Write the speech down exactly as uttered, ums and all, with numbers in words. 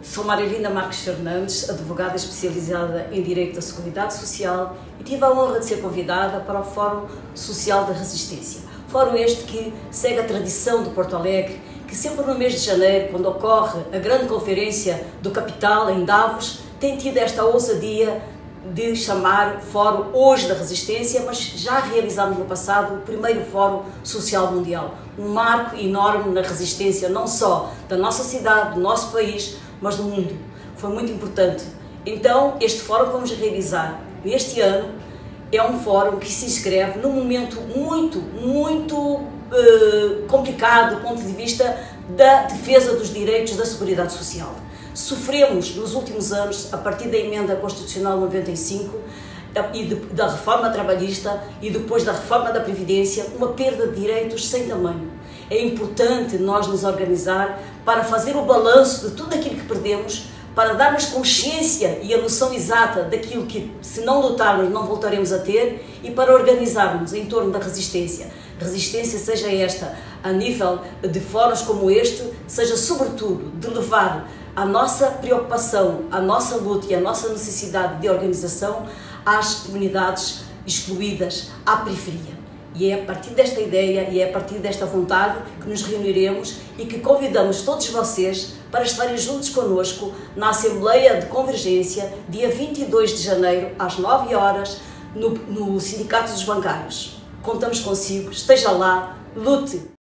Sou Marilina Marques Fernandes, advogada especializada em Direito da Seguridade Social e tive a honra de ser convidada para o Fórum Social da Resistência. Fórum este que segue a tradição de Porto Alegre, que sempre no mês de janeiro, quando ocorre a grande conferência do capital em Davos, tem tido esta ousadia de chamar Fórum Hoje da Resistência, mas já realizámos no passado o primeiro Fórum Social Mundial. Um marco enorme na resistência, não só da nossa cidade, do nosso país, mas do mundo. Foi muito importante. Então, este fórum que vamos realizar neste ano é um fórum que se inscreve num momento muito, muito uh, complicado do ponto de vista da defesa dos direitos da Seguridade Social. Sofremos nos últimos anos, a partir da emenda constitucional noventa e cinco e de, da reforma trabalhista e depois da reforma da Previdência, uma perda de direitos sem tamanho. É importante nós nos organizar para fazer o balanço de tudo aquilo que perdemos, para darmos consciência e a noção exata daquilo que, se não lutarmos, não voltaremos a ter, e para organizarmos em torno da resistência. Resistência seja esta, a nível de fóruns como este, seja sobretudo de levar a nossa preocupação, a nossa luta e a nossa necessidade de organização às comunidades excluídas, à periferia. E é a partir desta ideia e é a partir desta vontade que nos reuniremos e que convidamos todos vocês para estarem juntos connosco na Assembleia de Convergência, dia vinte e dois de janeiro, às nove horas, no, no Sindicato dos Bancários. Contamos consigo, esteja lá, lute!